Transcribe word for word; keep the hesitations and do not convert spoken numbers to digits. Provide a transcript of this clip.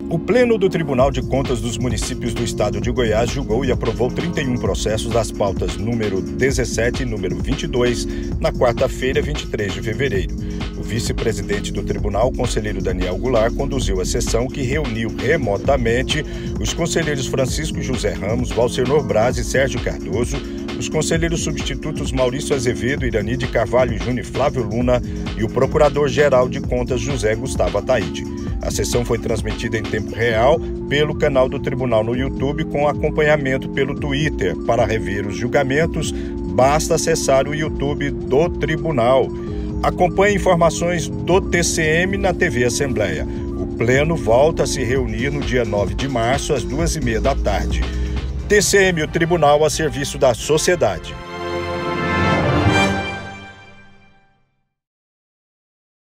O Pleno do Tribunal de Contas dos Municípios do Estado de Goiás julgou e aprovou trinta e um processos das pautas número dezessete e número vinte e dois, na quarta-feira, vinte e três de fevereiro. O vice-presidente do tribunal, o conselheiro Daniel Goulart, conduziu a sessão que reuniu remotamente os conselheiros Francisco José Ramos, Valcernor Braz e Sérgio Cardoso, os conselheiros substitutos Maurício Azevedo, Irani de Carvalho Júnior e Flávio Luna e o procurador-geral de contas José Gustavo Ataíde. A sessão foi transmitida em tempo real pelo canal do tribunal no YouTube, com acompanhamento pelo Twitter. Para rever os julgamentos, basta acessar o YouTube do tribunal. Acompanhe informações do T C M na T V Assembleia. O Pleno volta a se reunir no dia nove de março, às duas e meia da tarde. T C M, o Tribunal a serviço da sociedade.